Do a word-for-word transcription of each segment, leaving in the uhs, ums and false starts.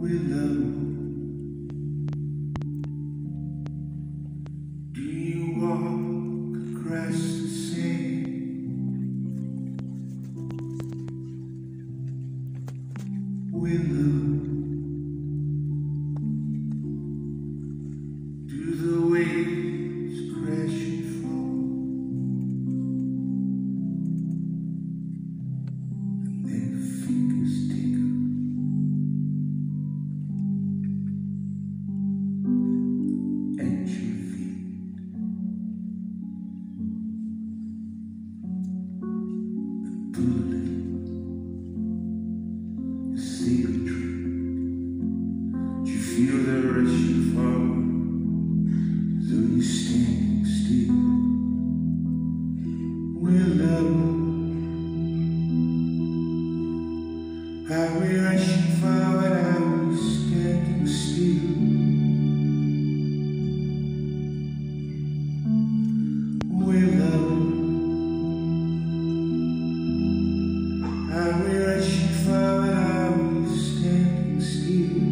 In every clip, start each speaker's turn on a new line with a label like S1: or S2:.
S1: Willow, do you walk across the sand? Willow, do the waves crash and fall, and their fingers take up at your feet? The bullet is the tree. Do you feel the rushing forward, though you're standing still? Willow, are we rushing forward? Are we standing still? Willow, are we rushing forward? Are we standing still?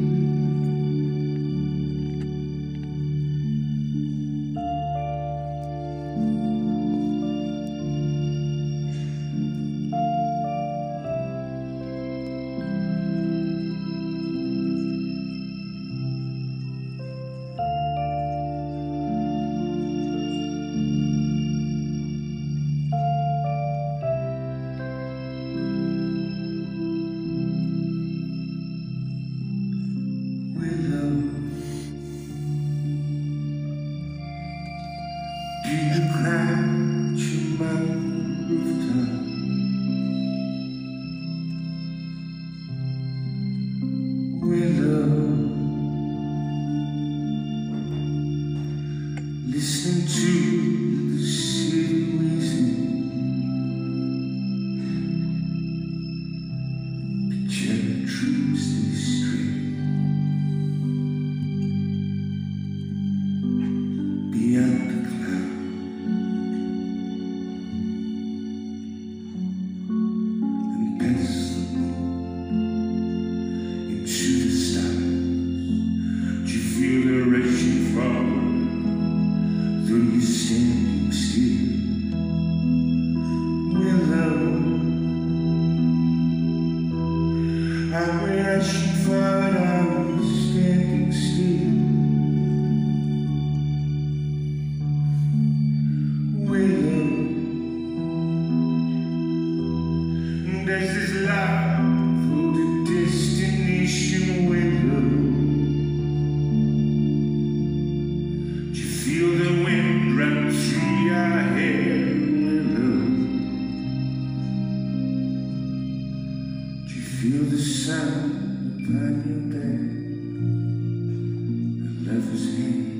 S1: Do you crouch among the rooftop? Willow, listen to the city whistling, picture the trees they stray beyond the clouds. Feel the rushing forward, though you're standing still. Willow, are we rushing forward? Are we standing still? Willow, this is love for the destination. Willow, feel the wind run through your hair. Willow, do you feel the sun upon your back? The lover's hand.